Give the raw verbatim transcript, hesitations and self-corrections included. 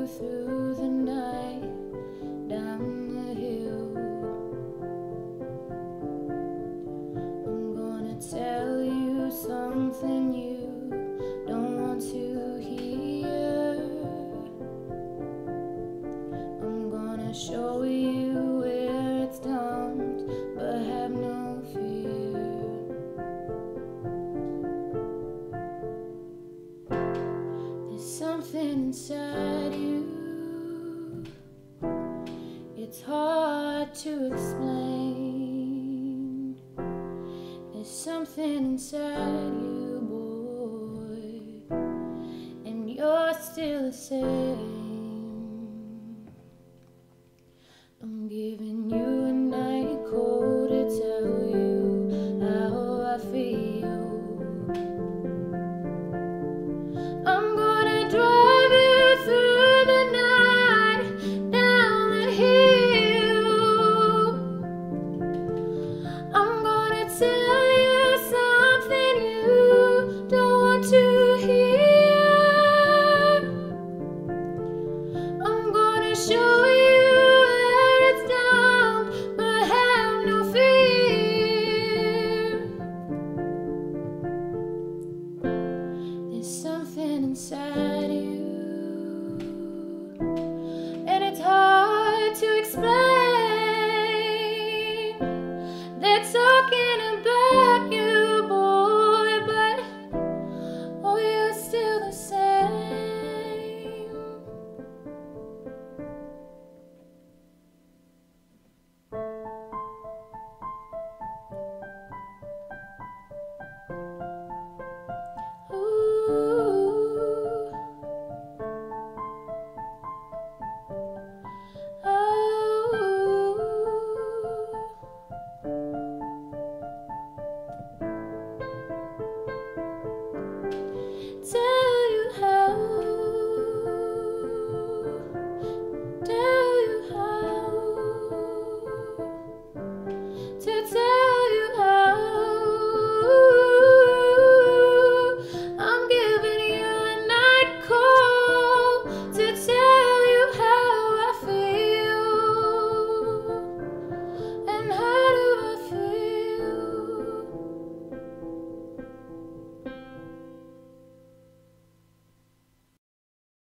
you through the night, down the hill. I'm gonna tell you something you don't want to hear. I'm gonna show you where it's dumped, but have no fear. There's something inside you, it's hard to explain. There's something inside you, boy, and you're still the same.